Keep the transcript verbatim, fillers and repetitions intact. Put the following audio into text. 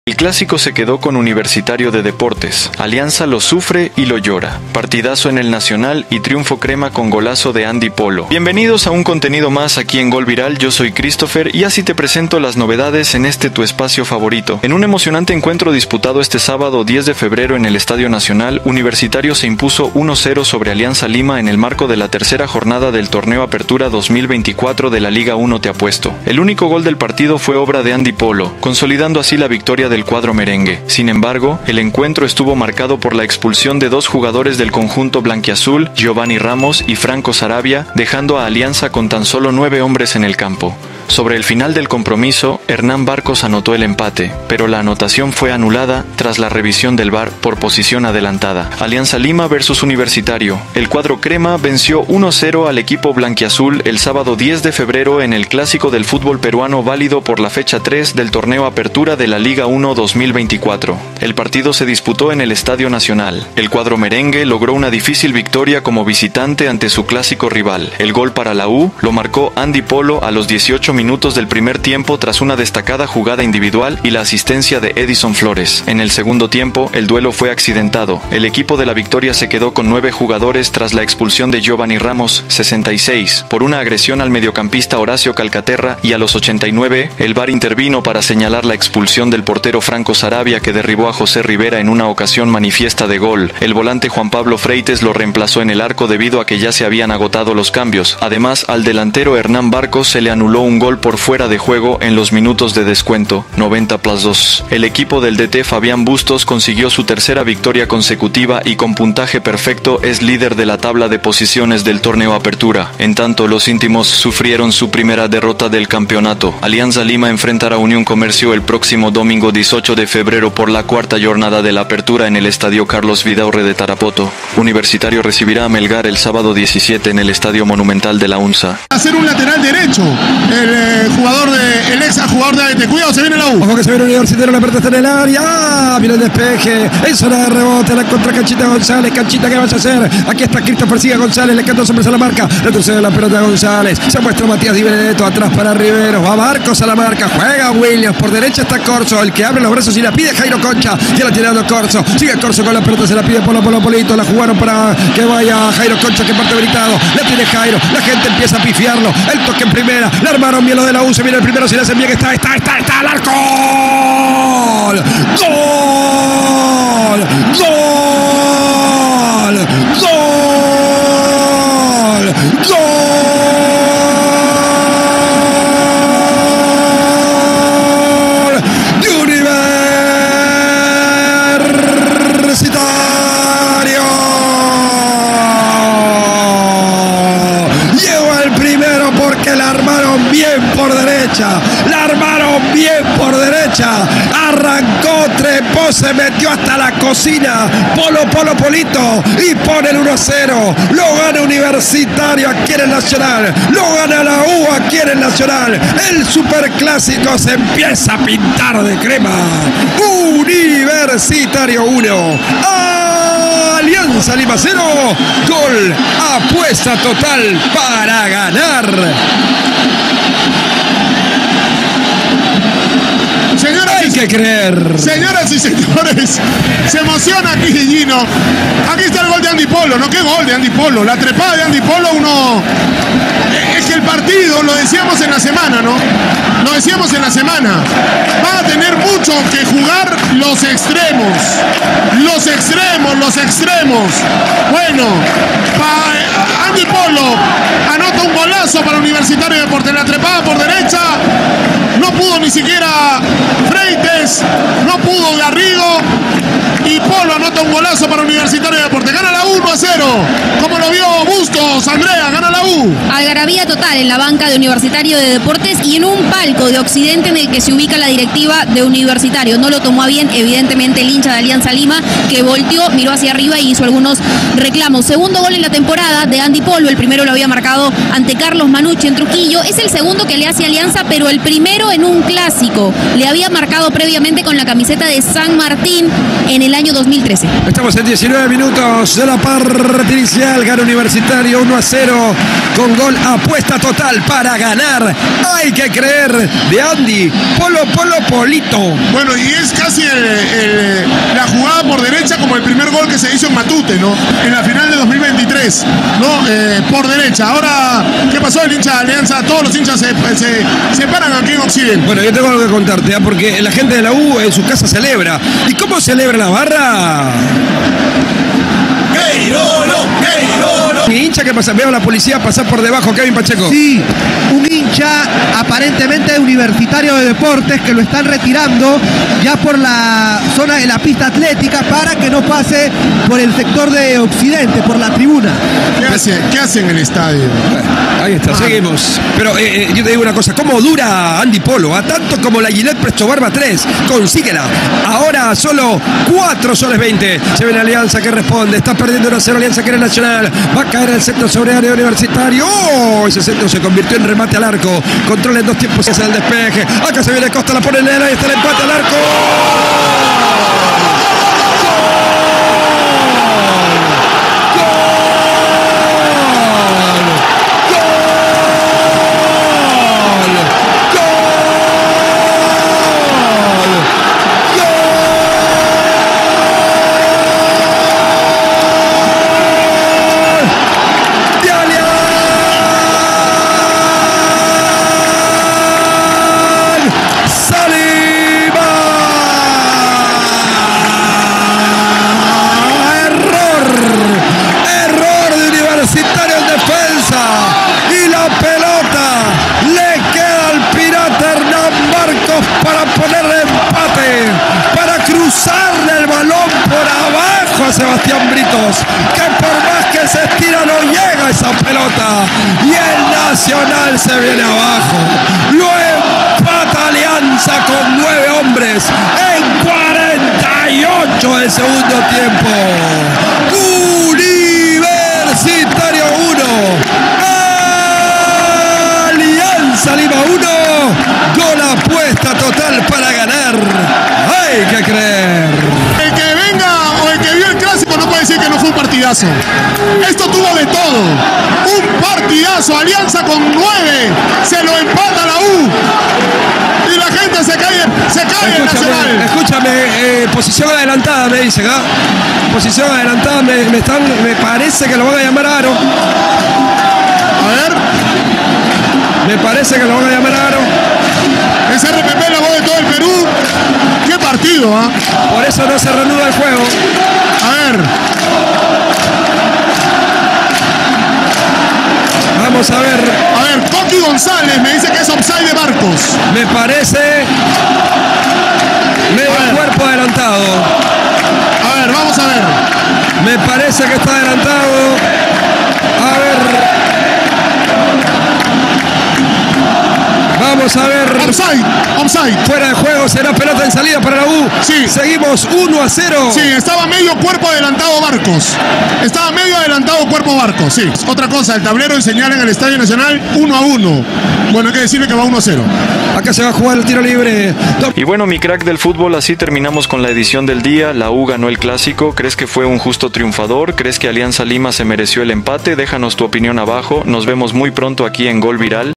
El clásico se quedó con Universitario de Deportes. Alianza lo sufre y lo llora. Partidazo en el Nacional y triunfo crema con golazo de Andy Polo. Bienvenidos a un contenido más aquí en Gol Viral. Yo soy Christopher y así te presento las novedades en este tu espacio favorito. En un emocionante encuentro disputado este sábado diez de febrero en el Estadio Nacional, Universitario se impuso uno cero sobre Alianza Lima en el marco de la tercera jornada del torneo Apertura dos mil veinticuatro de la Liga uno Te Apuesto. El único gol del partido fue obra de Andy Polo, consolidando así la victoria del cuadro merengue. Sin embargo, el encuentro estuvo marcado por la expulsión de dos jugadores del conjunto blanquiazul, Giovanni Ramos y Franco Sarabia, dejando a Alianza con tan solo nueve hombres en el campo. Sobre el final del compromiso, Hernán Barcos anotó el empate, pero la anotación fue anulada tras la revisión del V A R por posición adelantada. Alianza Lima versus Universitario. El cuadro crema venció uno cero al equipo blanquiazul el sábado diez de febrero en el clásico del fútbol peruano válido por la fecha tres del torneo Apertura de la Liga uno dos mil veinticuatro. El partido se disputó en el Estadio Nacional. El cuadro merengue logró una difícil victoria como visitante ante su clásico rival. El gol para la U lo marcó Andy Polo a los dieciocho minutos del primer tiempo tras una destacada jugada individual y la asistencia de Edison Flores. En el segundo tiempo, el duelo fue accidentado. El equipo de la victoria se quedó con nueve jugadores tras la expulsión de Giovanni Ramos, sesenta y seis, por una agresión al mediocampista Horacio Calcaterra, y a los ochenta y nueve, el V A R intervino para señalar la expulsión del portero Franco Sarabia, que derribó a José Rivera en una ocasión manifiesta de gol. El volante Juan Pablo Freites lo reemplazó en el arco debido a que ya se habían agotado los cambios. Además, al delantero Hernán Barcos se le anuló un gol por fuera de juego en los minutos de descuento, noventa más dos. El equipo del D T Fabián Bustos consiguió su tercera victoria consecutiva y con puntaje perfecto es líder de la tabla de posiciones del torneo Apertura. En tanto, los íntimos sufrieron su primera derrota del campeonato. Alianza Lima enfrentará a Unión Comercio el próximo domingo dieciocho de febrero por la cuarta jornada de la Apertura en el Estadio Carlos Vidaurre de Tarapoto. Universitario recibirá a Melgar el sábado diecisiete en el Estadio Monumental de la UNSA. Hacer un lateral derecho. El eh, jugador de, el ex jugador de A D T. Cuidado, se viene la U. Ojo que se viene Universitario, la pelota está en el área. ¡Ah! Viene el despeje. En zona de rebote, la contra Canchita González. Canchita, ¿qué vas a hacer? Aquí está Christopher, sigue González, le canta hombres a la marca. Retrocede la pelota a González. Se muestra Matías Di Benedetto, atrás para Rivero. Va Marcos a la marca. Juega Williams. Por derecha está Corso, el que abre los brazos y la pide Jairo Concha. Ya la tirando Corso. Sigue Corso con la pelota, se la pide Polo Polo Polito. La jugaron para que vaya Jairo Concha, que parte habilitado. La tiene Jairo. La gente empieza a pifiarlo. El toque en primera. La armaron bien lo de la U. Se viene el primero, si le hacen bien. Está, está, está, está al arco. ¡Gol! ¡Gol! ¡Gol! ¡Gol! ¡Gol! De Universitario. Llegó el primero porque la armaron bien por derecha. La armaron bien por derecha. Arrancó, trepó, se metió hasta la cocina. Polo, Polo, Polito. Y pone el uno cero. Lo gana Universitario aquí en el Nacional. Lo gana la U aquí en el Nacional. El superclásico se empieza a pintar de crema. Universitario uno. Alianza Lima cero. Gol. Apuesta total para ganar. Señoras Hay y, que creer. Señoras y señores, se emociona aquí Gino. Aquí está el gol de Andy Polo, ¿no? ¿Qué gol de Andy Polo? La trepada de Andy Polo, uno... Es que el partido, lo decíamos en la semana, ¿no? Lo decíamos en la semana. Va a tener mucho que jugar los extremos. Los extremos, los extremos. Bueno, pa Andy Polo anota un golazo para Universitario de Deportes. La trepada por derecha. No pudo ni siquiera Freites, no pudo Garrido, y Polo anota un golazo para Universitario de Deportes. Gana la U uno a cero. Como lo vio Bustos, Andrea, gana la U. Algarabía total en la banca de Universitario de Deportes y en un palco de Occidente en el que se ubica la directiva de Universitario. No lo tomó a bien, evidentemente, el hincha de Alianza Lima, que volteó, miró hacia arriba y hizo algunos reclamos. Segundo gol en la temporada de Andy Polo. El primero lo había marcado ante Carlos Manucci en Trujillo. Es el segundo que le hace Alianza, pero el primero en un clásico. Le había marcado previamente con la camiseta de San Martín en el año dos mil trece. Estamos en diecinueve minutos de la parte inicial. Gana Universitario uno a cero con gol apuesta total para ganar. Hay que creer de Andy Polo Polo Polito. Bueno, y es casi el, el, la jugada por derecha como el primer gol que se hizo en Matute, ¿no? En la final de dos mil veintitrés, ¿no? Eh, por derecha. Ahora, ¿qué pasó el hincha de Alianza? Todos los hinchas se, se, se paran aquí en Occidente. Bueno, yo tengo algo que contarte, ¿eh? Porque la gente de la U en su casa celebra. ¿Y cómo celebra la barra? ¡Queirolo! ¡Queirolo! Mi hincha que pasa, veo a la policía pasar por debajo, Kevin Pacheco. Sí, un hincha aparentemente universitario de deportes que lo están retirando ya por la zona de la pista atlética para que no pase por el sector de Occidente, por la tribuna. ¿Qué hace, ¿qué hace en el estadio? Bueno, ahí está, ah. seguimos. Pero eh, eh, yo te digo una cosa, ¿cómo dura Andy Polo? A tanto como la Gillette Presto Barba tres, consíguela. Ahora solo cuatro soles veinte. Se ve la Alianza que responde, está perdiendo uno a cero Alianza que era Nacional. Va a caer el centro sobre área Universitario. ¡Oh! Ese centro se convirtió en remate al arco. Controla en dos tiempos, es el despeje. Acá se viene Costa, la pone en el, ahí está el empate al arco. Sebastián Britos, que por más que se estira no llega esa pelota y el Nacional se viene abajo. Lo empata Alianza con nueve hombres en cuarenta y ocho del segundo tiempo. Universitario uno, Alianza Lima uno, gol apuesta total para ganar. Hay que creer. El que venga o el que vio el clásico no puede decir que no fue un partidazo. Esto tuvo de todo. Un partidazo. Alianza con nueve. Se lo empata la U. Y la gente se cae, se cae en Nacional. Escúchame, eh, posición adelantada me dicen, ¿ah? Posición adelantada, me, me, están, me parece que lo van a llamar a Aro. A ver. Me parece que lo van a llamar a Aro. Es R P P, la voz de todo el Perú. Qué partido, ¿ah? ¿eh? Por eso no se reanuda el juego. A ver. Vamos a ver. A ver, Coqui González me dice que es offside de Barcos. Me parece medio cuerpo adelantado. A ver, vamos a ver. Me parece que está adelantado. A ver. Vamos a ver. Offside, offside. Fuera de juego, será pelota en salida para la U. Sí. Seguimos uno a cero. Sí, estaba medio cuerpo adelantado Barcos. Estaba medio adelantado cuerpo Barcos, sí. Otra cosa, el tablero en señal en el Estadio Nacional uno a uno. Bueno, hay que decirle que va uno a cero. Acá se va a jugar el tiro libre. Y bueno, mi crack del fútbol, así terminamos con la edición del día. La U ganó el clásico. ¿Crees que fue un justo triunfador? ¿Crees que Alianza Lima se mereció el empate? Déjanos tu opinión abajo. Nos vemos muy pronto aquí en Gol Viral.